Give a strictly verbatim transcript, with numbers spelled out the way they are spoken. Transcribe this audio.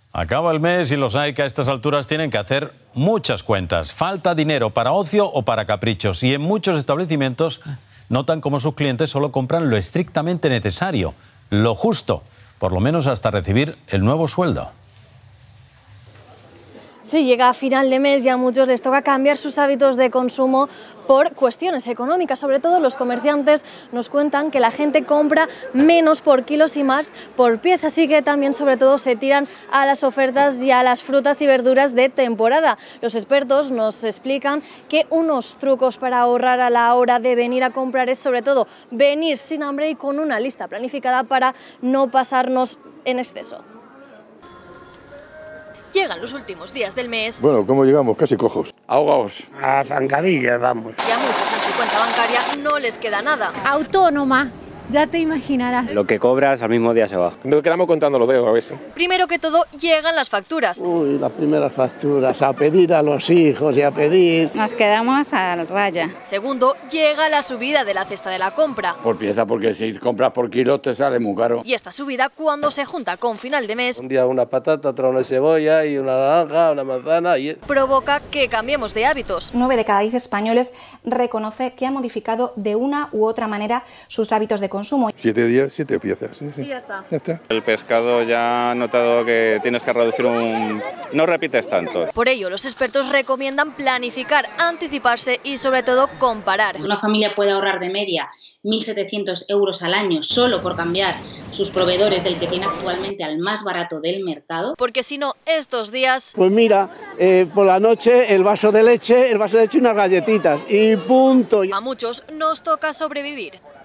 Acaba el mes y los hay que a estas alturas tienen que hacer muchas cuentas. Falta dinero para ocio o para caprichos y en muchos establecimientos notan cómo sus clientes solo compran lo estrictamente necesario, lo justo, por lo menos hasta recibir el nuevo sueldo. Sí, llega a final de mes y a muchos les toca cambiar sus hábitos de consumo por cuestiones económicas. Sobre todo los comerciantes nos cuentan que la gente compra menos por kilos y más por pieza, así que también sobre todo se tiran a las ofertas y a las frutas y verduras de temporada. Los expertos nos explican que unos trucos para ahorrar a la hora de venir a comprar es sobre todo venir sin hambre y con una lista planificada para no pasarnos en exceso. Llegan los últimos días del mes. Bueno, ¿cómo llegamos? Casi cojos. Ahogados. A zancadillas, vamos. Y a muchos en su cuenta bancaria no les queda nada. Autónoma, ya te imaginarás. Lo que cobras al mismo día se va. Nos quedamos contando los dedos a veces. Primero que todo, llegan las facturas. Uy, las primeras facturas, a pedir a los hijos y a pedir. Nos quedamos a raya. Segundo, llega la subida de la cesta de la compra. Por pieza, porque si compras por kilo te sale muy caro. Y esta subida, cuando se junta con final de mes, Un día una patata, otra una cebolla y una naranja, una manzana y... provoca que cambiemos de hábitos. nueve de cada diez españoles reconoce que ha modificado de una u otra manera sus hábitos de consumo. Siete días, siete piezas. Sí, sí. Y ya está. Ya está. El pescado ya ha notado que tienes que reducir un... No repites tanto. Por ello, los expertos recomiendan planificar, anticiparse y sobre todo comparar. Una familia puede ahorrar de media mil setecientos euros al año solo por cambiar sus proveedores del que tiene actualmente al más barato del mercado. Porque si no, estos días... Pues mira, eh, por la noche el vaso de leche, el vaso de leche y unas galletitas y punto. A muchos nos toca sobrevivir.